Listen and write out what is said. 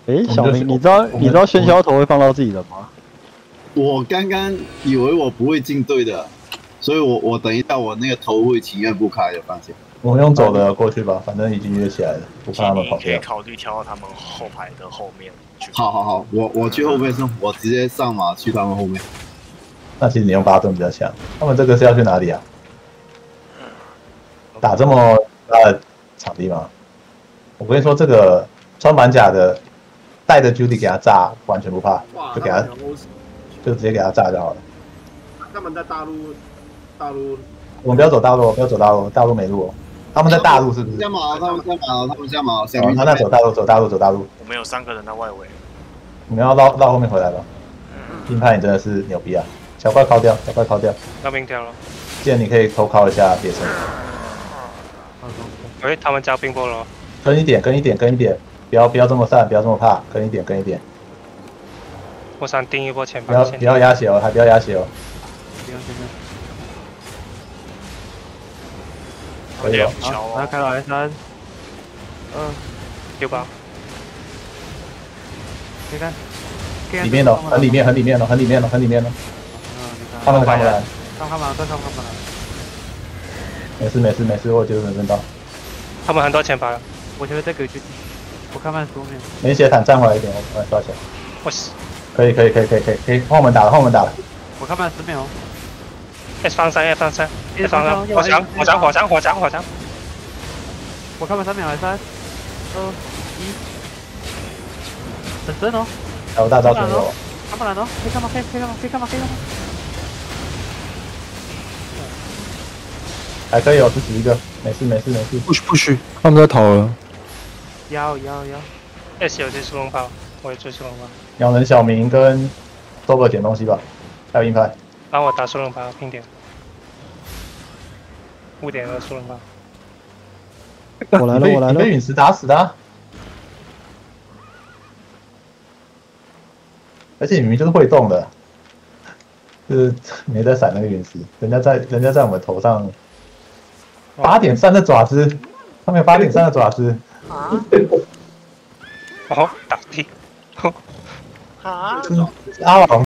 小明，你知道喧嚣头会放到自己人吗？ 我刚刚以为我不会进队的，所以我等一下我那个头会情愿不开的，放心。 我们用走的过去吧，反正已经约起来了，不怕他们跑掉。 可以考虑跳到他们后排的后面去。 好，我去后面送，我直接上马去他们后面。 那其实你用巴顿比较强。他们这个是要去哪里啊？打这么大的场地吗？我跟你说，这个穿满甲的带着 Judy 给他炸，完全不怕，就给他，就直接给他炸就好了。 他们在大陆， 我们不要走大路，不要走大路，大路没路哦。他们在大陆是不是？ 下马了，他们下马了。 他那走大路，走大路。 我们有3个人在外围。 你们要绕后面回来吧。硬派你真的是牛逼啊！小怪敲掉。 要兵掉了。 既然你可以偷敲一下别城。 他们交兵过了。 跟一点，不要这么散，不要这么怕，跟一点。 我想盯一波前不要压血哦，还不要压血哦。可以了。 好，我要开到 S3。丢包。你看。 里面哦，很里面了。他们回来。 上他们了。 没事，我90分到。 他们很多前排了。 我觉得这个就，我看书面。 没血坦站回来一点，我来刷起来。 我死。 可以，换我们打了。 我看10秒。 S 方3，火墙。 我看3秒，3、2、1。很深哦。 还有大招全有。 看不来哦，可以看吗？ 还可以有11个，没事。 不许，他们在逃了。 要。 S 有追速龙炮，我也追速龙炮。 两人小明跟周哥捡东西吧，还有硬派。 帮我打速龙炮，拼点。5点的速龙炮。 我来了。 你被陨石打死的。而且你明明就是会动的，就是没在闪那个陨石，人家在我们头上8.3的爪子，他们有8.3的爪子。 哦，打地。 啊！ 阿王